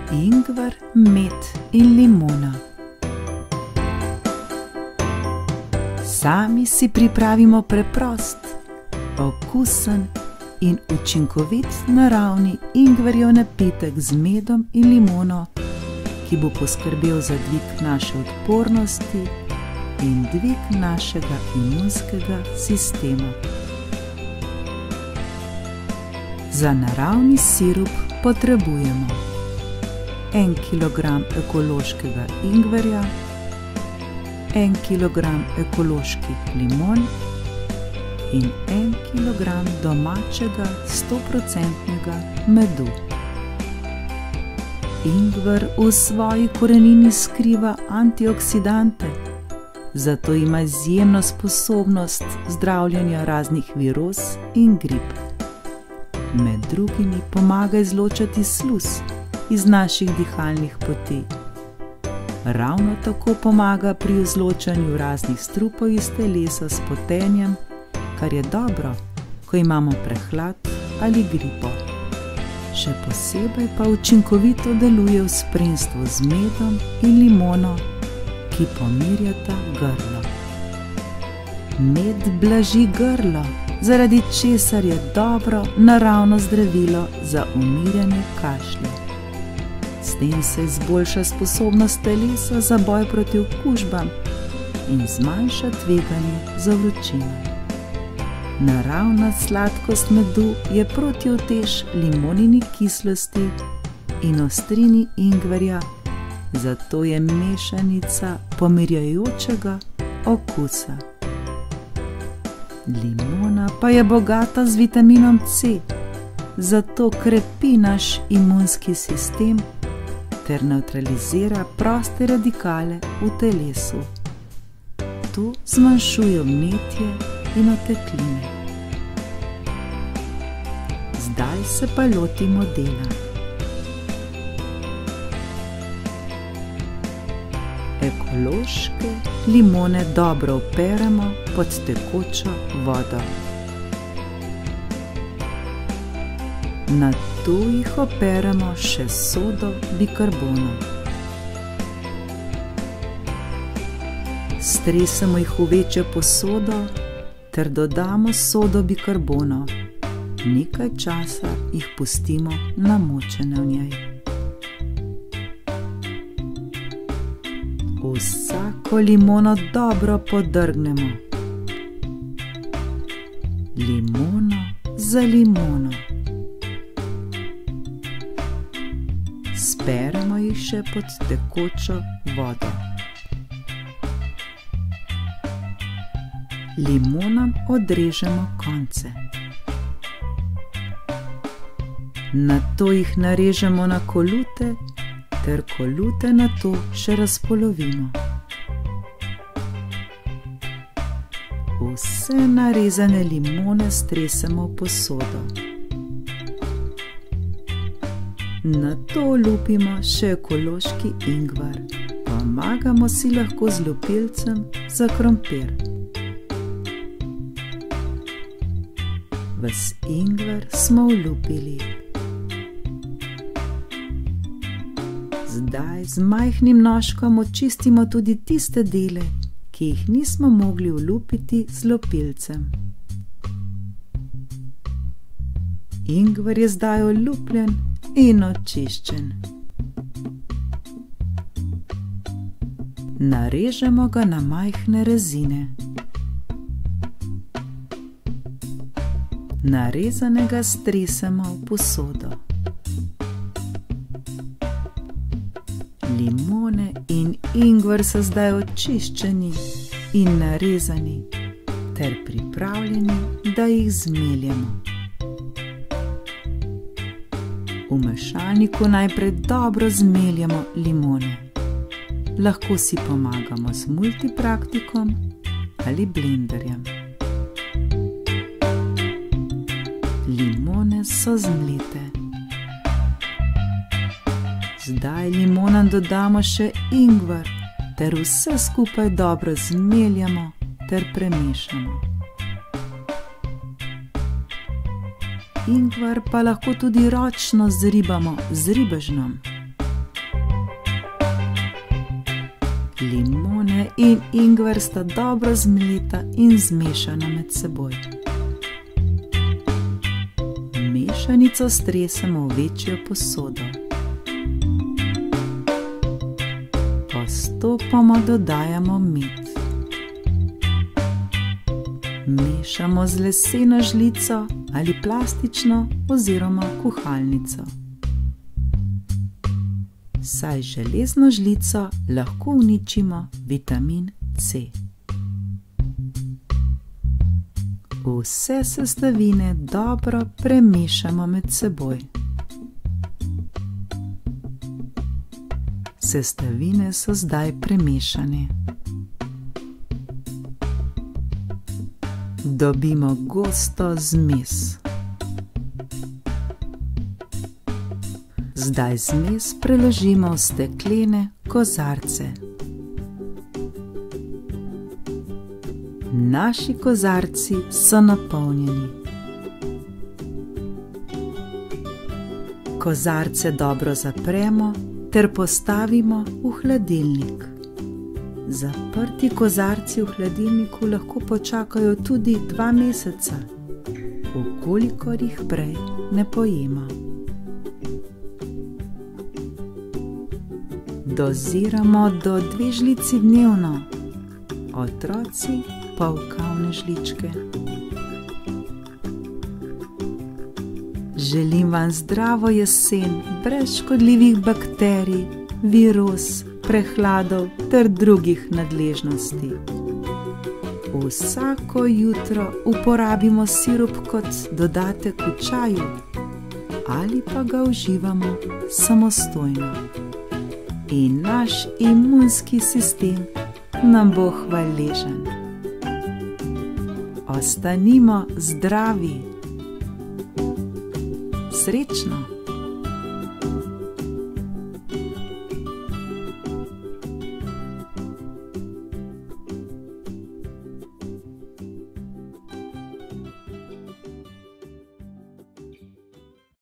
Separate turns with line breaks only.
ingver, med in limona. Sami si pripravimo preprost, okusen in učinkovit naravni ingverjev napitek z medom in limono, ki bo poskrbel za dvig naše odpornosti in dvig našega imunskega sistema. Za naravni sirup potrebujemo 1 kg ekološkega ingverja, 1 kg ekoloških limon in 1 kg domačega 100% medu. Ingver v svoji korenini skriva antioksidante, zato ima izjemno sposobnost zdravljenja raznih viroz in grip. Med drugimi pomaga izločati sluz iz naših dihalnih poti. Ravno tako pomaga pri izločanju raznih strupov iz telesa s potenjem, kar je dobro, ko imamo prehlad ali gripo. Še posebej pa učinkovito deluje v spremstvu z medom in limono, ki pomirjata grlo. Med blaži grlo, zaradi česar je dobro naravno zdravilo za umirjanje kašlja. S tem se izboljša sposobnost telesa za boj proti okužbam in zmanjša tveganje za vročino. Naravna sladkost medu je protiutež limonini kislosti in ostrini ingverja, zato je mešanica pomirjajočega okusa. Limona pa je bogata z vitaminom C, zato krepi naš imunski sistem ter nevtralizira proste radikale v telesu. To zmanjšuje vnetje in otekline. Zdaj se pa lotimo dela. Ekološke limone dobro operemo pod tekočo vodo. Nato jih operemo še s sodo bikarbono. Stresemo jih v večjo posodo ter dodamo sodo bikarbono. Nekaj časa jih pustimo namočene v njej. Vsako limono dobro podrgnemo. Limono za limono. Speremo jih še pod tekočo vodo. Limonam odrežemo konce. Nato jih narežemo na kolute ter kolute nato še razpolovimo. Vse narezane limone stresemo v posodo. Nato olupimo še ekološki ingver. Pomagamo si lahko z lupilcem za krompir. Ves ingver smo olupili. Zdaj z majhnim nožkom očistimo tudi tiste dele, ki jih nismo mogli olupiti z lupilcem. Ingver je zdaj olupljen in očiščen. Narežemo ga na majhne rezine. Narezanega stresemo v posodo. Limone in ingver so zdaj očiščeni in narezani ter pripravljeni, da jih zmeljemo. V mešalniku najprej dobro zmeljemo limone. Lahko si pomagamo z multipraktikom ali blenderjem. Limone so zmlete. Zdaj limonam dodamo še ingver ter vse skupaj dobro zmeljamo ter premešamo. Ingver pa lahko tudi ročno zribamo z ribežnom. Limone in ingver sta dobro zmleta in zmešana med seboj. Mešanico stresemo v večjo posodo. Postopoma dodajamo med. Mešamo z leseno žlico ali plastično oziroma kuhalnico. Saj železno žlico lahko uničimo vitamin C. Vse sestavine dobro premešamo med seboj. Sestavine so zdaj premešane. Dobimo gosto zmes. Zdaj zmes preložimo v steklene kozarce. Naši kozarci so napolnjeni. Kozarce dobro zapremo ter postavimo v hladilnik. Zaprti kozarci v hladilniku lahko počakajo tudi 2 meseca, ukolikor jih prej ne pojemo. Doziramo do 2 žlici dnevno, otroci pol kavne žličke. Želim vam zdravo jesen brez škodljivih bakterij, virus, prehladov ter drugih nadležnosti. Vsako jutro uporabimo sirup kot dodatek v čaju ali pa ga uživamo samostojno. In naš imunski sistem nam bo hvaležen. Ostanimo zdravi. Srečno!